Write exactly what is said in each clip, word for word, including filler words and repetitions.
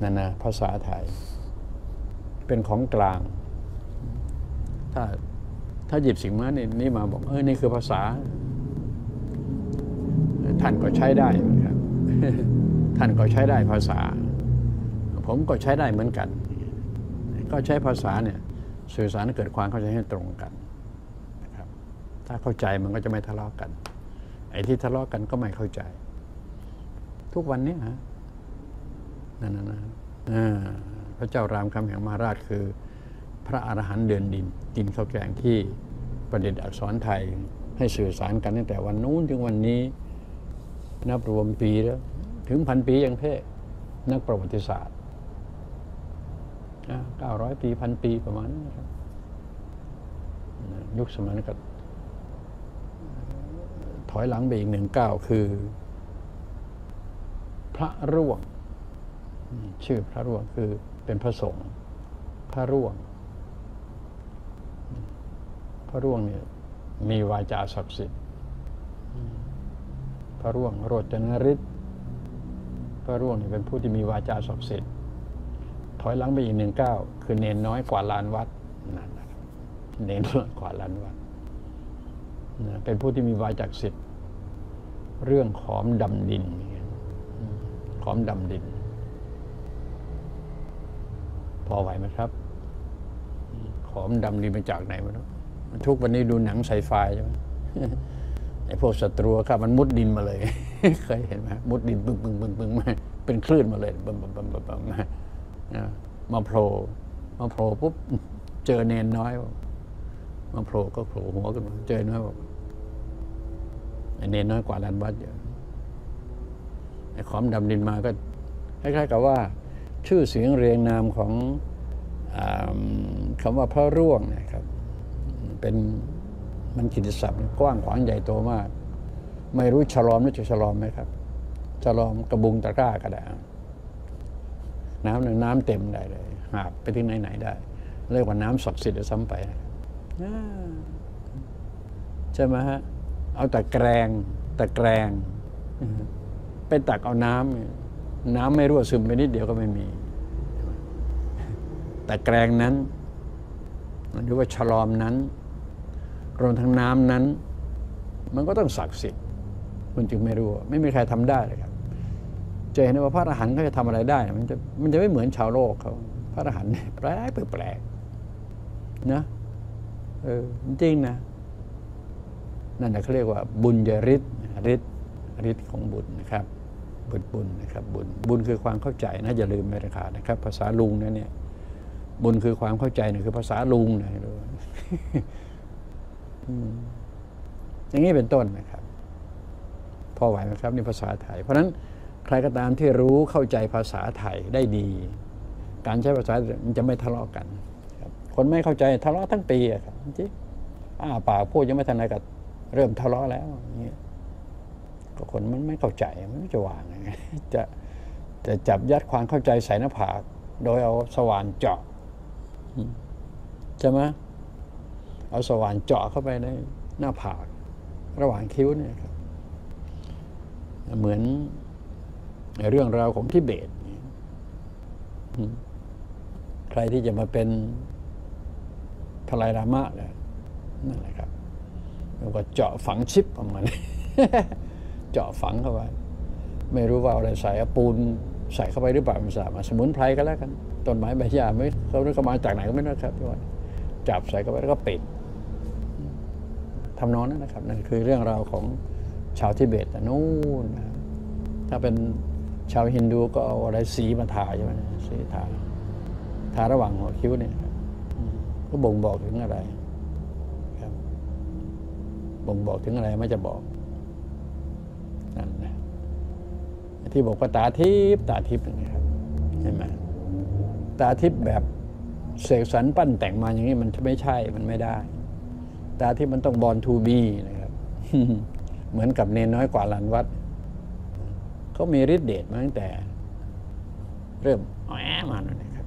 นั่นนะภาษาไทยเป็นของกลางถ้าถ้าหยิบสิ่งนั้นนี่มาบอกเออนี่คือภาษาท่านก็ใช้ได้ครับท่านก็ใช้ได้ภาษาผมก็ใช้ได้เหมือนกันก็ใช้ภาษาเนี่ยสื่อสารให้เกิดความเข้าใจให้ตรงกันนะครับถ้าเข้าใจมันก็จะไม่ทะเลาะกันไอ้ที่ทะเลาะกันก็ไม่เข้าใจทุกวันนี้ฮะนั่นนะพระเจ้ารามคำแหงมหาราชคือพระอรหันต์เดินดินกินข้าวแกงที่ประดิษฐ์อักษรไทยให้สื่อสารกันตั้งแต่วันนู้นถึงวันนี้นับรวมปีแล้วถึงพันปีอย่างเพ่นักประวัติศาสตร์เก้าร้อยปีพันปีประมาณนั้นนะครับยุคสมัยนั้นก็ถอยหลังไปอีกหนึ่งก้าวคือพระร่วงชื่อพระร่วงคือเป็นพระสงฆ์พระร่วงพระร่วงเนี่ยมีวาจาศักดิ์สิทธิ์พระร่วงโรจนฤทธิ์พระร่วงเนี่ยเป็นผู้ที่มีวาจาศักดิ์สิทธิ์ถอยหลังไปอีกหนึ่งก้าวคือเนนน้อยกว่าล้านวัดนั่นนะครับเนนน้อยกว่าล้านวัดเป็นผู้ที่มีวาจาศักดิ์สิทธิ์เรื่องขอมดำดินขอมดำดินพอไหวไหมครับขอมดำดินมาจากไหนมาแล้วทุกวันนี้ดูหนังไซไฟใช่ไหมไอ้พวกศัตรูครับมันมุดดินมาเลยเคยเห็นไหมมุดดินปึ้งปึ้งปึ้งปึ้งมาเป็นคลื่นมาเลยบึ้มบึ้มบึ้มบึ้มมาโผล่มาโผล่ปุ๊บเจอเนนน้อยมาโผล่ก็โผล่หัวขึ้นมาเจอน้อยบอกไอ้เนนน้อยกว่าล้านวัดเยอะไอ้ขอมดำดินมาก็คล้ายๆกับว่าชื่อเสียงเรียงนามของคำว่าพระร่วงนะครับเป็นมันกิตติศัพท์กว้างขวางใหญ่โตมากไม่รู้ฉลอมรู้จักฉลอมไหมครับฉลอมกระบุงตะกร้าก็ได้น้ำน้ำเต็มได้เลยหาบไปที่ไหนๆได้เรียกว่าน้ำศักดิ์สิทธิ์ซ้ำไปใช่ไหมฮะเอาตะแกรงตะแกรงไปตักเอาน้ำน้ำไม่รั่วซึมไปนิดเดียวก็ไม่มีตะแกรงนั้นหรือว่าฉลอมนั้นรวมทั้งน้ำนั้นมันก็ต้องศักดิ์สิทธิ์คุณจึงไม่รู้ไม่มีใครทำได้เลยครับจะเห็นว่าพระอรหันต์เขาจะทำอะไรได้มันจะมันจะไม่เหมือนชาวโลกเขาพระอรหันต์แปลกแปลกนะเออจริงนะนั่นแหละเขาเรียกว่าบุญญาฤทธิ์ฤทธิ์ฤทธิ์ของบุญนะครับบุญบุญนะครับบุญบุญคือความเข้าใจนะอย่าลืมไม่ได้ขาดนะครับภาษาลุงนะเนี่ยบุญคือความเข้าใจเนี่ยคือภาษาลุงนะรู้อย่างนี้เป็นต้นนะครับพอไหวไหมครับนี่ภาษาไทยเพราะฉะนั้นใครก็ตามที่รู้เข้าใจภาษาไทยได้ดีการใช้ภาษามันจะไม่ทะเลาะกันครับคนไม่เข้าใจทะเลาะทั้งปีอะครับจริงอ้าปากพูดยังไม่ทันไรก็เริ่มทะเลาะแล้วอย่างเงี้ยก็คนมันไม่เข้าใจมันจะวางไงจะจะจับยัดความเข้าใจใส่หน้าผากโดยเอาสว่านเจาะใช่ไหมเอาสว่านเจาะเข้าไปในหน้าผากระหว่างคิ้วเนี่ยครับเหมือนเรื่องราวของทิเบตใครที่จะมาเป็นพลายลามะเนี่ยนั่นแหละครับแล้วก็เจาะฝังชิปออกมาเจาะฝังเข้าไปไม่รู้ว่าอะไรใส่ปูนใส่เข้าไปหรือเปล่าไม่ทราบสมุนไพรก็แล้วกันต้นไม้ใบหญ้าไม่เขาเรียกมาจากไหนก็ไม่รู้ครับพี่ว่าจับใส่เข้าไปแล้วก็ปิดทำนองนั้นนะครับนั่นคือเรื่องราวของชาวทิเบตแต่นู่นนะถ้าเป็นชาวฮินดูก็เอาอะไรสีมาทาใช่ไหมสีทาทาระหว่างหัวคิ้วเนี่ยก็บ่งบอกถึงอะไรครับบ่งบอกถึงอะไรไม่จะบอกนั่นนะที่บอกว่าตาทิพย์ตาทิพย์นะครับเห็นไหมตาทิพย์แบบเสกสรรปั้นแต่งมาอย่างนี้มันไม่ใช่มันไม่ได้ตาทิพย์มันต้องบอลทูบีนะครับเหมือนกับเนนน้อยกว่าล้านวัดเขามีฤทธิ์เดชมาตั้งแต่เริ่มแอบมาเลยนะครับ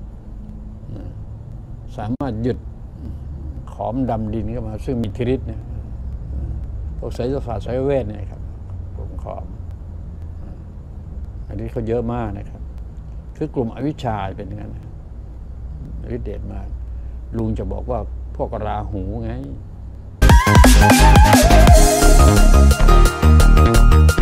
สามารถหยุดขอมดำดินเข้ามาซึ่งมีฤทธิ์เนี่ยพวกไสยศาสตร์ไสยเวทเนี่ยครับพวกขอมอันนี้เขาเยอะมากนะครับคคือกลุ่มอวิชชาเป็นอย่างนั้นฤทธิ์เดชมากลุงจะบอกว่าพวกราหูไง